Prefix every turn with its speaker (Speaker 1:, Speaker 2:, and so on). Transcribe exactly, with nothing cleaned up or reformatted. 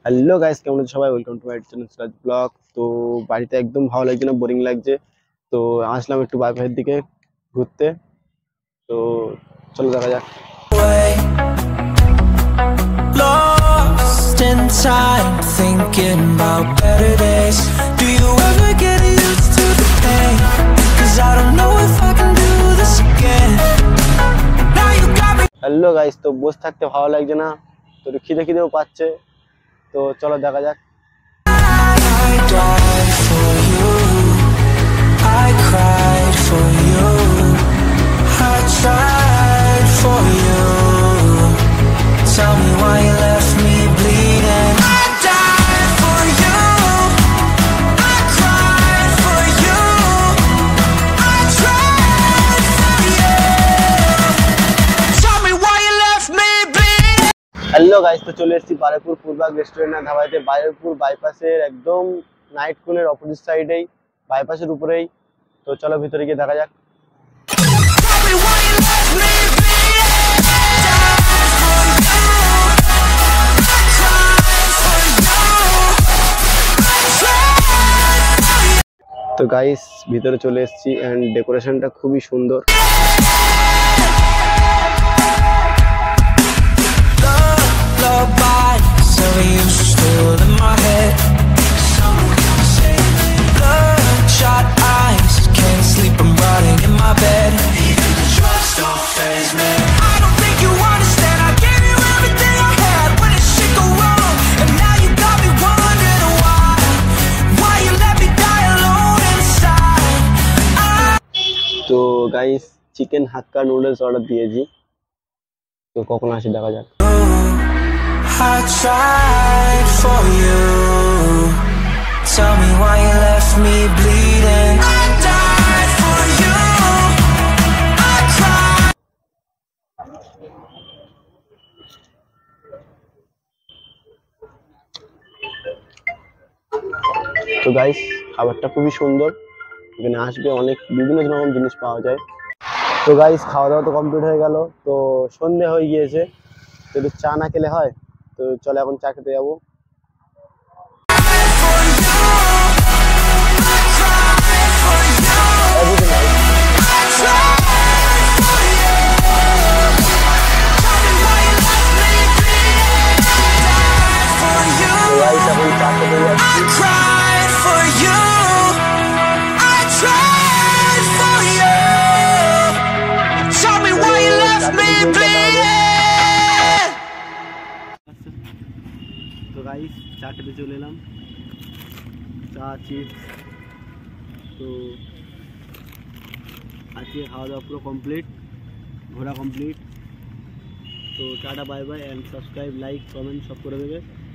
Speaker 1: Hello guys, কেমন আছো সবাই? Welcome to my channel Siraj blog. তো বাড়িতে একদম ভালো লাগছে না, বোরিং লাগছে। তো আসলাম একটু বাইরের দিকে ঘুরতে। তো চলো দেখা যাক।
Speaker 2: Lost in time, thinking about better days. Do you ever get used to the pain? 'Cause I don't know if I can do this again. Now you got me.
Speaker 1: Hello guys, তো বসে থাকতে ভালো লাগছে না, তো একটু খিদে খিদেও পাচ্ছে। তো চলো দেখা যাক।
Speaker 2: I died for you, I cried for you, I tried for you. Tell me why you left me bleeding. I died for you, I cried for you, I tried for you. Tell me why you left me bleeding.
Speaker 1: Hello guys, তো চলে এসেছি Baruipur Purbak restaurant আর ধাবাতে। বারুইপুর বাইপাসের একদম নাইট কোনের opposite সাইডেই, বাইপাসের উপরেই। তো চলো ভিতরে গিয়ে দেখা যাক।
Speaker 2: Tell me why you left me bleeding.
Speaker 1: তো গাইস ভিতরে চলে এসেছি এন্ড ডেকোরেশনটা খুবই সুন্দর।
Speaker 2: Lullaby, so you still in my head. Bloodshot eyes, can't sleep, I'm rotting in my bed. Even the drugs don't faze me. I don't think you understand, I gave you everything I had. When did shit go wrong? And now you got me wondering why. Why you let me die alone inside.
Speaker 1: তো guys chicken Hakka noodles order দিয়েছি, তো কখন আসে দেখা যাক।
Speaker 2: I tried for you. Tell me why you left me bleeding. I died for you, I cried.
Speaker 1: তো guys খাবারটা খুবই সুন্দর, এখানে আসবে অনেক বিভিন্ন রকম জিনিস পাওয়া যায়। তো গাইস খাওয়া দাওয়া তো কমপ্লিট হয়ে গেল, তো সন্ধে হয়ে গিয়েছে, তো একটু চা না খেলে হয়। তো চলো এখন চা খেতে যাবো। তো গাইস চা খেতে চলে এলাম, চা চিপস। তো আজকে খাওয়া দাওয়া পুরো কমপ্লিট, ঘোরা কমপ্লিট। তো tata bye bye, and subscribe, like, comment সব করে দেবে।